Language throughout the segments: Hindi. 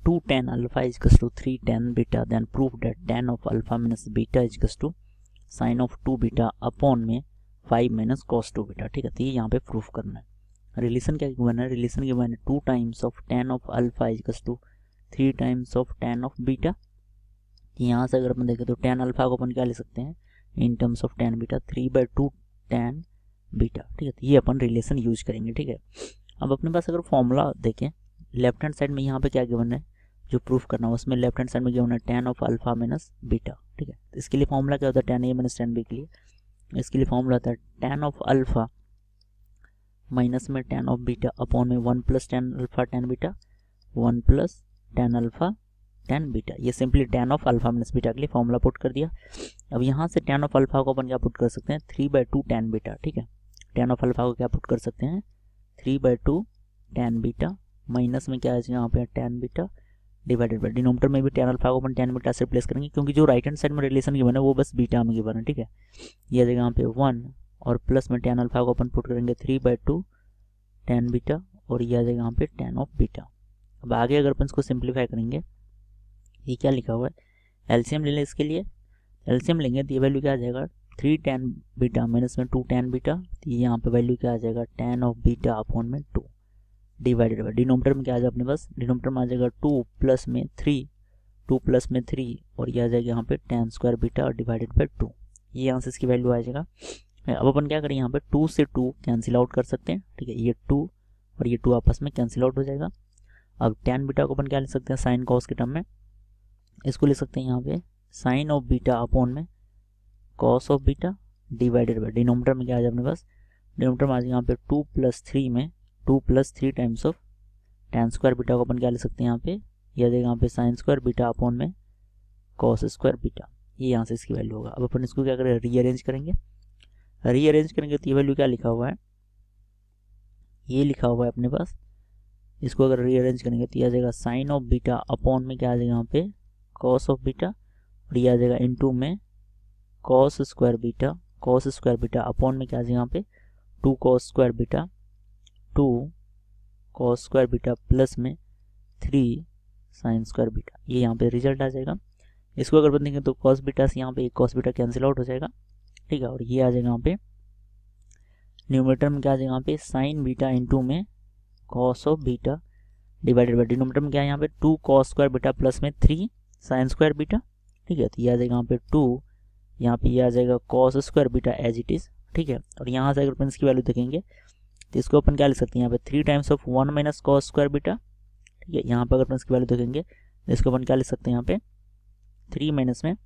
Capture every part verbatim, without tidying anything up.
To tan alpha इजकस to three tan beta, then prove that tan of alpha minus beta is equals two sine of two beta upon में five minus cos two beta. ठीक है, तो ये यहाँ पे प्रूफ करना है। रिलेशन क्या गिवन है, रिलेशन गिवन है two times of tan of alpha इजकस to three times of tan of beta. यहाँ से अगर अपन देखें तो टेन अल्फा को अपन क्या ले सकते हैं in terms of tan beta, three by two tan beta. ठीक है, तो ये अपन रिलेशन यूज करेंगे। ठीक है, अब अपने पास अगर फॉर्मूला देखें लेफ्ट हैंड साइड में यहाँ पे क्या गिवन है जो प्रूफ करना है, उसमें लेफ्ट हैंड साइड में गिवन है tan of alpha minus beta. ठीक है, तो इसके लिए फॉर्मूला क्या होता है, tan A minus tan B के लिए इसके लिए फॉर्मूला होता है टेन ऑफ अल्फा माइनस में टेन ऑफ बीटा अपॉन में one plus tan alpha tan beta, one plus tan alpha tan beta. ये simply tan of alpha minus beta के लिए फॉर्मूला पुट कर दिया। अब यहाँ से टेन ऑफ अल्फा को अपन क्या पुट कर सकते हैं, three by two tan beta. ठीक है, टेन ऑफ अल्फा को क्या पुट कर सकते हैं, three by two tan beta, minus में क्या है यहाँ पे tan beta, divided by denominator में भी टेन अल्फा को अपन टेन बीटा से रिप्लेस करेंगे, क्योंकि जो राइट हैंड साइड में रिलेशन गिवन है वो बस बीटा में गिवन है। ठीक है, ये जगह यहाँ पे वन और प्लस में टेन अल्फा को अपन पुट करेंगे three by two tan beta, और यह जगह यहाँ पे टेन ऑफ बीटा। अब आगे अगर अपन इसको सिंप्लीफाई करेंगे, ये क्या लिखा हुआ है, एलसीएम ले लें इसके लिए, एलसीएम लेंगे तो ये वैल्यू क्या आ जाएगा, थ्री टेन बीटा माइनस में टू टेन बीटा, तो ये यहाँ पे वैल्यू क्या आ जाएगा, टेन ऑफ बीटा अपॉन में टू, डिवाइडेड बाई डिनोमिनेटर में क्या आ जाएगा अपने पास, डिनोमिनेटर में आ जाएगा टू प्लस में थ्री, टू प्लस में थ्री, और ये आ जाएगा यहाँ पे tan square beta divided by two. ये यहाँ से इसकी वैल्यू आ जाएगा। अब अपन क्या करें, यहाँ पे टू से टू कैंसिल आउट कर सकते हैं। ठीक है, ये टू और ये टू आपस में कैंसिल आउट हो जाएगा। अब टेन बीटा को अपन क्या ले सकते हैं, साइन कॉस के टर्म में इसको ले सकते हैं यहाँ पे साइन ऑफ बीटा अपॉन में cos of beta divided by denominator में क्या आ जाए अपने पास, डिनोमिनेटर में आ जाएगा यहाँ पे टू प्लस थ्री में two plus three times of tan square beta को अपन क्या ले सकते हैं यहाँ पे, यह देगा यहाँ पे साइन स्क्वायर बीटा अपॉन में कॉस स्क्वायर बीटा। ये यहाँ से इसकी वैल्यू होगा। अब अपन इसको क्या करें, रीअरेंज करेंगे, रीअरेंज करेंगे तो ये वैल्यू क्या लिखा हुआ है, ये लिखा हुआ है अपने पास, इसको अगर रीअरेंज करेंगे तो ये आ जाएगा साइन ऑफ बीटा अपॉन में क्या आ जाएगा यहाँ पे कॉस ऑफ बीटा, और ये आ जाएगा इनटू में cos square beta, cos square beta upon में क्या आ जाएगा यहाँ पे two cos square beta, two cos square beta plus में थ्री साइन स्क्वायर बीटा। ये यहाँ पे रिजल्ट आ जाएगा। इसको अगर देखेंगे तो कॉस बीटा से यहाँ पे एक कॉस बीटा कैंसिल आउट हो जाएगा। ठीक है, और ये आ जाएगा यहाँ पे न्यूमरेटर में क्या आ जाएगा यहाँ पे साइन बीटा इंटू में cos of beta divided by denominator में क्या है यहाँ पे two cos square beta plus में थ्री साइन स्क्वायर बीटा। ठीक है, तो ये आ जाएगा यहाँ पे टू, यहाँ पे ये आ जाएगा cos square beta as it is. ठीक है, और यहाँ से अगर अपन इसकी वैल्यू देखेंगे तो इसको अपन क्या ले सकते हैं यहाँ पे three times of one minus cos square beta. ठीक है, यहाँ पर अगर अपन इसकी वैल्यू देखेंगे तो इसको अपन क्या ले सकते हैं यहाँ पे थ्री माइनस में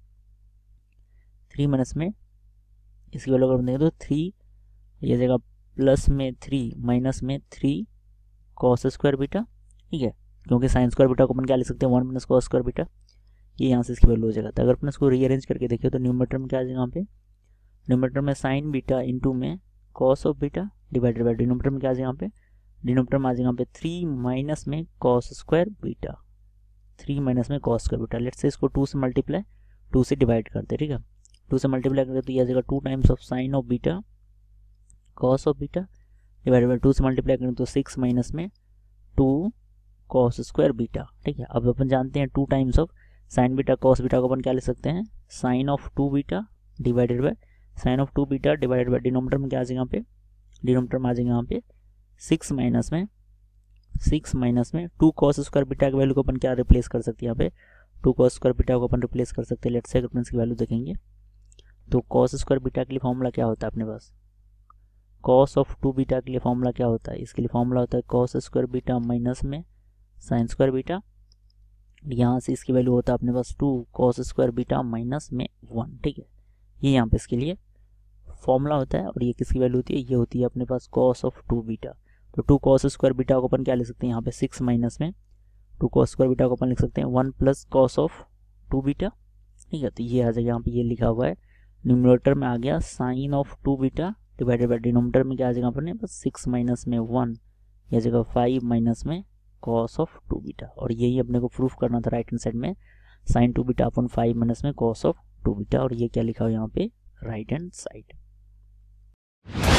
थ्री माइनस में इसकी वैल्यू अगर अपन देखें तो थ्री, ये जगह प्लस में थ्री माइनस में थ्री कॉस स्क्वायर बीटा। ठीक है, क्योंकि साइन स्क्वायर बीटा को अपन क्या ले सकते हैं one minus cos square beta. ये यहाँ से इसकी वैल्यू हो जाएगा। तो अगर अपन इसको रीअरेंज करके देखें तो न्यूमरेटर में क्या आ जाएगा यहाँ पे, न्यूमरेटर में साइन बीटा इंटू में cos of beta divided by denominator में क्या आ जाएगा यहाँ पे, डिनोमिनेटर में आ जाएगा यहाँ पे थ्री माइनस में cos square beta, three minus में cos square beta. Let's say इसको टू से मल्टीप्लाई टू से डिवाइड करते हैं। ठीक है, टू से मल्टीप्लाई करते तो ये आ जाएगा two times of sine of beta cos of beta divided by two से मल्टीप्लाई करें तो सिक्स माइनस में टू कॉस स्क्वायर बीटा। ठीक है, अब अपन जानते हैं two times of sine beta cos beta को अपन क्या ले सकते हैं sine of two beta divided by sine of two beta divided by denominator में क्या आ जाएगा यहाँ पे, डिनोमिनेटर में आ जाएगा यहाँ पे सिक्स माइनस में सिक्स माइनस में टू कॉस स्क्वायर बीटा की वैल्यू को अपन क्या रिप्लेस कर सकते हैं यहाँ पे, टू कॉस स्क्वायर बीटा को अपन रिप्लेस कर सकते हैं। लेट्स से अगर अपन इसकी वैल्यू देखेंगे तो कॉस स्क्वायर बीटा के लिए फॉर्मूला क्या होता है अपने पास, कॉस ऑफ टू बीटा के लिए फॉर्मूला क्या होता है, इसके लिए फॉर्मूला होता है कॉस स्क्वायर बीटा माइनस में साइन स्क्वायर बीटा, यहाँ से इसकी वैल्यू होता है अपने पास two cos square beta minus में वन। ठीक है, ये यहाँ पे इसके लिए फॉर्मूला होता है। और ये किसकी वैल्यू होती है, ये होती है अपने पास कॉस ऑफ टू बीटा। तो टू कॉस स्क्वायर बीटा को अपन क्या लिख सकते हैं यहाँ पे सिक्स माइनस में टू कॉस स्क्वायर बीटा को अपन लिख सकते हैं one plus cos of two beta. ठीक है, तो ये आ जाएगा यहाँ पे, ये लिखा हुआ है न्यूमरेटर में आ गया sine of two beta divided by denominator में क्या आ जाएगा अपने पास सिक्स माइनस में वन, यह जगह फाइव माइनस में कॉस ऑफ टू बीटा। और यही अपने को प्रूफ करना था राइट हैंड साइड में साइन टू बीटा अपन फाइव माइनस में कॉस ऑफ टू बीटा, और ये क्या लिखा हुआ यहाँ पे राइट हैंड साइड।